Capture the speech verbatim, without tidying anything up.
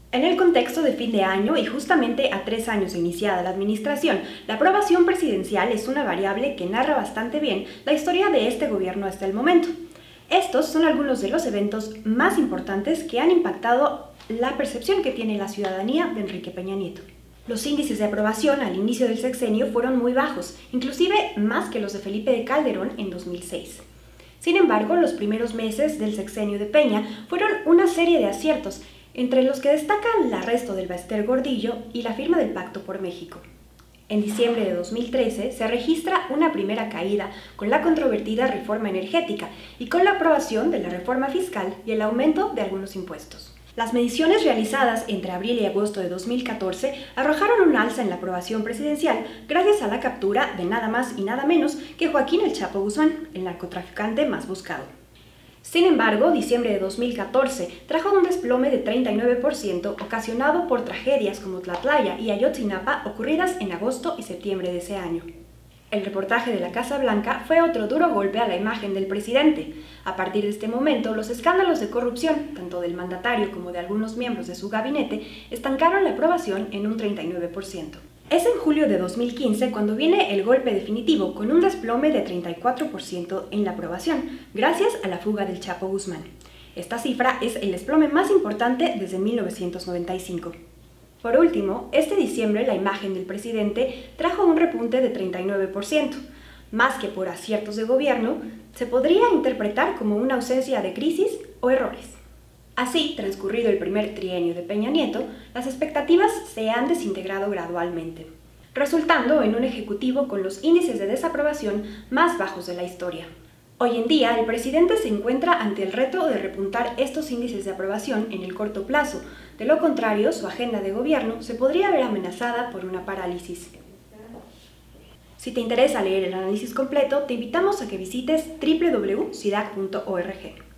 En el contexto de fin de año y justamente a tres años de iniciada la administración, la aprobación presidencial es una variable que narra bastante bien la historia de este gobierno hasta el momento. Estos son algunos de los eventos más importantes que han impactado la percepción que tiene la ciudadanía de Enrique Peña Nieto. Los índices de aprobación al inicio del sexenio fueron muy bajos, inclusive más que los de Felipe de Calderón en dos mil seis. Sin embargo, los primeros meses del sexenio de Peña fueron una serie de aciertos, entre los que destacan el arresto del Baester Gordillo y la firma del Pacto por México. En diciembre de dos mil trece se registra una primera caída con la controvertida reforma energética y con la aprobación de la reforma fiscal y el aumento de algunos impuestos. Las mediciones realizadas entre abril y agosto de dos mil catorce arrojaron un alza en la aprobación presidencial gracias a la captura de nada más y nada menos que Joaquín El Chapo Guzmán, el narcotraficante más buscado. Sin embargo, diciembre de dos mil catorce trajo un desplome de treinta y nueve por ciento ocasionado por tragedias como Tlatlaya y Ayotzinapa ocurridas en agosto y septiembre de ese año. El reportaje de la Casa Blanca fue otro duro golpe a la imagen del presidente. A partir de este momento, los escándalos de corrupción, tanto del mandatario como de algunos miembros de su gabinete, estancaron la aprobación en un treinta y nueve por ciento. Es en julio de dos mil quince cuando viene el golpe definitivo con un desplome de treinta y cuatro por ciento en la aprobación, gracias a la fuga del Chapo Guzmán. Esta cifra es el desplome más importante desde mil novecientos noventa y cinco. Por último, este diciembre la imagen del presidente trajo un repunte de treinta y nueve por ciento. Más que por aciertos de gobierno, se podría interpretar como una ausencia de crisis o errores. Así, transcurrido el primer trienio de Peña Nieto, las expectativas se han desintegrado gradualmente, resultando en un ejecutivo con los índices de desaprobación más bajos de la historia. Hoy en día, el presidente se encuentra ante el reto de repuntar estos índices de aprobación en el corto plazo. De lo contrario, su agenda de gobierno se podría ver amenazada por una parálisis. Si te interesa leer el análisis completo, te invitamos a que visites w w w punto cidac punto org.